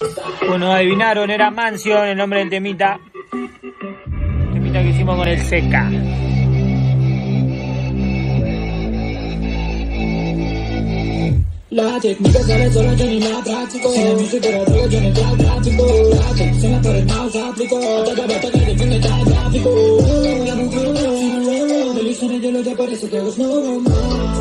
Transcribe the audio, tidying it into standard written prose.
Bueno, adivinaron, era Mansion el nombre del temita. Temita que hicimos con el Seca. La técnica sale sola, yo ni la practico. Si la música era droga, yo ni la practico. La técnica por el mouse aplico. Toda bata que depende del tráfico. La mujer, el hizo de hielo, ya parece que es normal.